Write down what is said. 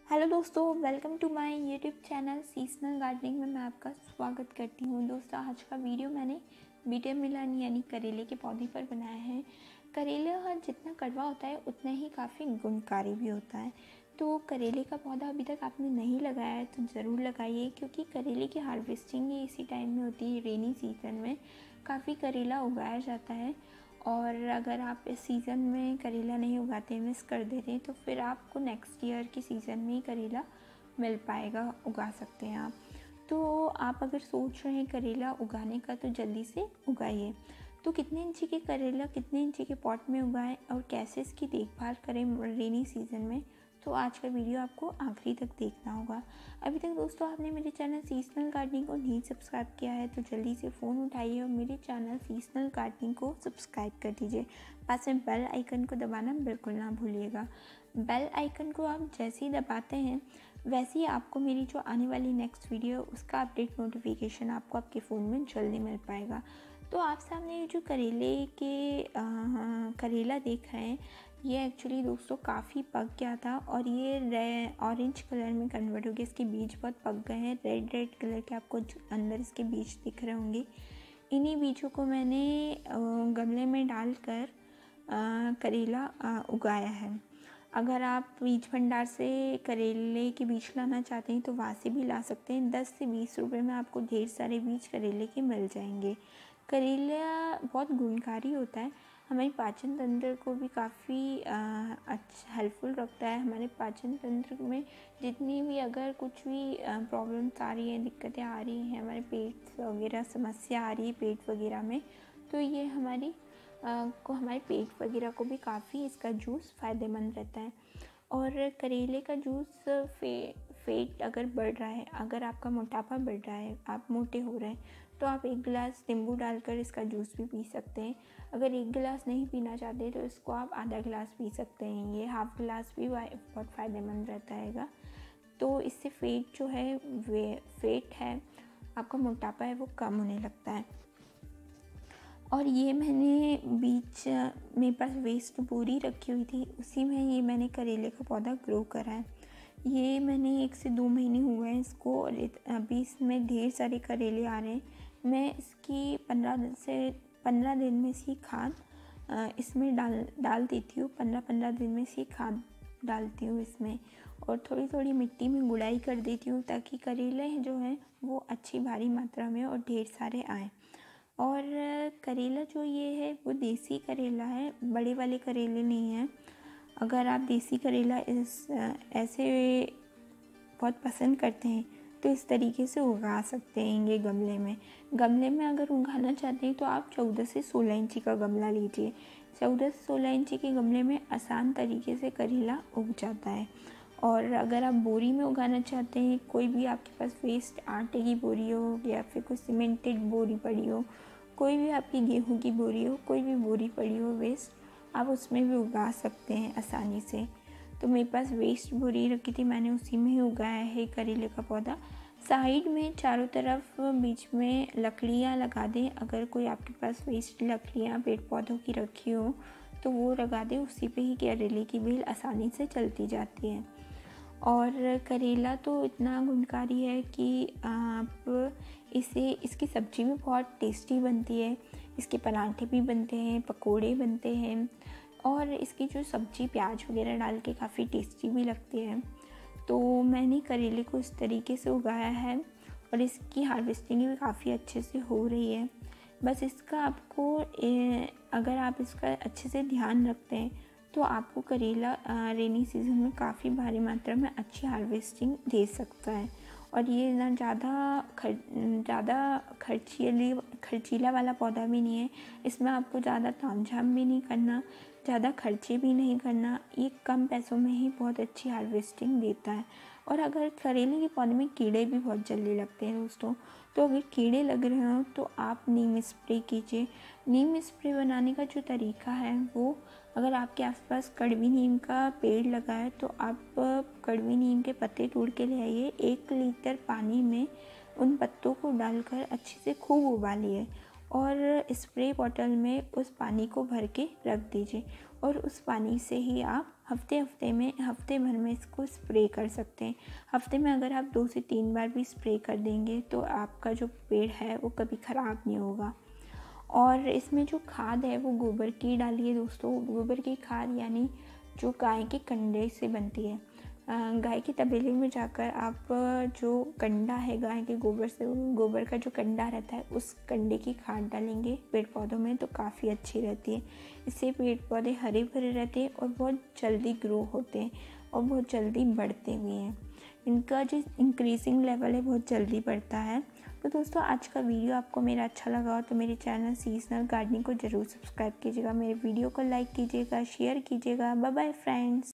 Hello दोस्तों, welcome to my YouTube channel seasonal gardening में मैं आपका स्वागत करती हूँ। दोस्तों, आज का वीडियो मैंने बीटर मिलन यानी करेले के पौधे पर बनाया है। करेला जितना कड़वा होता है उतना ही काफ़ी गुणकारी भी होता है। तो करेले का पौधा अभी तक आपने नहीं लगाया है तो ज़रूर लगाइए, क्योंकि करेले की हार्वेस्टिंग ही इसी टाइम में होती है। रेनी सीज़न में काफ़ी करेला उगाया जाता है, और अगर आप इस सीज़न में करेला नहीं उगाते, मिस कर देते हैं, तो फिर आपको नेक्स्ट ईयर की सीज़न में ही करेला मिल पाएगा, उगा सकते हैं आप। तो आप अगर सोच रहे हैं करेला उगाने का तो जल्दी से उगाइए। तो कितने इंची के करेला कितने इंची के पॉट में उगाएं और कैसे इसकी देखभाल करें रेनी सीज़न में, तो आज का वीडियो आपको आखिरी तक देखना होगा। अभी तक दोस्तों आपने मेरे चैनल सीजनल गार्डनिंग को नहीं सब्सक्राइब किया है तो जल्दी से फ़ोन उठाइए और मेरे चैनल सीजनल गार्डनिंग को सब्सक्राइब कर दीजिए। पास में बेल आइकन को दबाना बिल्कुल ना भूलिएगा। बेल आइकन को आप जैसे ही दबाते हैं वैसे ही आपको मेरी जो आने वाली नेक्स्ट वीडियो उसका अपडेट नोटिफिकेशन आपको आपके फ़ोन में जल्दी मिल पाएगा। तो आप सामने ये जो करेला देख रहे हैं, ये एक्चुअली दोस्तों काफ़ी पक गया था और ये ऑरेंज कलर में कन्वर्ट हो गया। इसके बीज बहुत पक गए हैं, रेड रेड कलर के आपको अंदर इसके बीज दिख रहे होंगे। इन्हीं बीजों को मैंने गमले में डालकर करेला उगाया है। अगर आप बीज भंडार से करेले के बीज लाना चाहते हैं तो वहाँ से भी ला सकते हैं। 10 से 20 रुपए में आपको ढेर सारे बीज करेले के मिल जाएंगे। करेला बहुत गुणकारी होता है, हमारी पाचन तंत्र को भी काफ़ी अच्छा हेल्पफुल रखता है। हमारे पाचन तंत्र में जितनी भी अगर कुछ भी प्रॉब्लम्स आ रही हैं, दिक्कतें आ रही हैं, हमारे पेट वगैरह समस्या आ रही है पेट वगैरह में, तो ये हमारे पेट वगैरह को भी काफ़ी इसका जूस फ़ायदेमंद रहता है। और करेले का जूस फेट अगर बढ़ रहा है, अगर आपका मोटापा बढ़ रहा है, आप मोटे हो रहे हैं, तो आप 1 गिलास नींबू डालकर इसका जूस भी पी सकते हैं। अगर 1 गिलास नहीं पीना चाहते तो इसको आप आधा गिलास पी सकते हैं। ये हाफ गिलास भी बहुत फ़ायदेमंद रहता है। तो इससे फेट जो है फेट है, आपका मोटापा है, वो कम होने लगता है। और ये मैंने मेरे पास वेस्ट बोरी रखी हुई थी, उसी में ये मैंने करेले का पौधा ग्रो करा है। ये मैंने 1 से 2 महीने हुए हैं इसको, और अभी इसमें ढेर सारे करेले आ रहे हैं। मैं इसकी 15 दिन में इसकी खाद इसमें डाल देती हूँ। 15 दिन में इसकी खाद डालती हूँ इसमें, और थोड़ी थोड़ी मिट्टी में गुड़ाई कर देती हूँ ताकि करेले जो हैं वो अच्छी भारी मात्रा में और ढेर सारे आएँ। और करेला जो ये है वो देसी करेला है, बड़े वाले करेले नहीं हैं। अगर आप देसी करेला ऐसे बहुत पसंद करते हैं तो इस तरीके से उगा सकते हैं। ये गमले में अगर उगाना चाहते हैं तो आप 14 से 16 इंची का गमला लीजिए। 14 से 16 इंची के गमले में आसान तरीके से करेला उग जाता है। और अगर आप बोरी में उगाना चाहते हैं, कोई भी आपके पास वेस्ट आटे की बोरी हो या फिर कोई सीमेंटेड बोरी पड़ी हो, कोई भी आपकी गेहूं की बोरी हो, कोई भी बोरी पड़ी हो वेस्ट, आप उसमें भी उगा सकते हैं आसानी से। तो मेरे पास वेस्ट बोरी रखी थी, मैंने उसी में ही उगाया है करेले का पौधा। साइड में चारों तरफ बीच में लकड़ियाँ लगा दें। अगर कोई आपके पास वेस्ट लकड़ियाँ पेड़ पौधों की रखी हो तो वो लगा दें, उसी पे ही करेले की बेल आसानी से चलती जाती है। और करेला तो इतना गुणकारी है कि आप इसकी सब्ज़ी भी बहुत टेस्टी बनती है। इसके पराठे भी बनते हैं, पकोड़े बनते हैं, और इसकी जो सब्ज़ी प्याज वगैरह डाल के काफ़ी टेस्टी भी लगती है। तो मैंने करेले को इस तरीके से उगाया है और इसकी हार्वेस्टिंग भी काफ़ी अच्छे से हो रही है। बस इसका आपको अगर आप इसका अच्छे से ध्यान रखते हैं तो आपको करेला रेनी सीज़न में काफ़ी भारी मात्रा में अच्छी हार्वेस्टिंग दे सकता है। और ये ना ज़्यादा खर्चीला वाला पौधा भी नहीं है। इसमें आपको ज़्यादा तामझाम भी नहीं करना, ज़्यादा खर्चे भी नहीं करना। ये कम पैसों में ही बहुत अच्छी हार्वेस्टिंग देता है। और अगर करेले के पौधे में कीड़े भी बहुत जल्दी लगते हैं दोस्तों, तो अगर कीड़े लग रहे हो तो आप नीम स्प्रे कीजिए। नीम स्प्रे बनाने का जो तरीका है वो, अगर आपके आसपास कड़वी नीम का पेड़ लगा है तो आप कड़वी नीम के पत्ते तोड़ के ले आइए। 1 लीटर पानी में उन पत्तों को डालकर अच्छे से खूब उबालिए और स्प्रे बॉटल में उस पानी को भर के रख दीजिए, और उस पानी से ही आप हफ्ते भर में इसको स्प्रे कर सकते हैं। हफ्ते में अगर आप 2 से 3 बार भी स्प्रे कर देंगे तो आपका जो पेड़ है वो कभी ख़राब नहीं होगा। और इसमें जो खाद है वो गोबर की डालिए दोस्तों। गोबर की खाद यानी जो गाय के कंडे से बनती है। गाय के तबेले में जाकर आप जो कंडा है गाय के गोबर का जो कंडा रहता है उस कंडे की खाद डालेंगे पेड़ पौधों में तो काफ़ी अच्छी रहती है। इससे पेड़ पौधे हरे भरे रहते हैं और बहुत जल्दी ग्रो होते हैं और बहुत जल्दी बढ़ते भी हैं। इनका जो इंक्रीजिंग लेवल है बहुत जल्दी बढ़ता है। तो दोस्तों आज का वीडियो आपको मेरा अच्छा लगा हो तो मेरे चैनल सीजनल गार्डनिंग को ज़रूर सब्सक्राइब कीजिएगा। मेरे वीडियो को लाइक कीजिएगा, शेयर कीजिएगा। Bye bye friends.